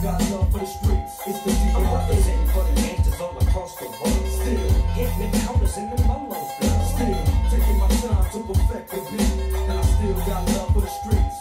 got love for the streets. It's the D.R.E. I'm representing for the gangsters all across the world. Still hitting the counters in the lolos, girl. Still taking my time to perfect the beat, and I still got love for the streets.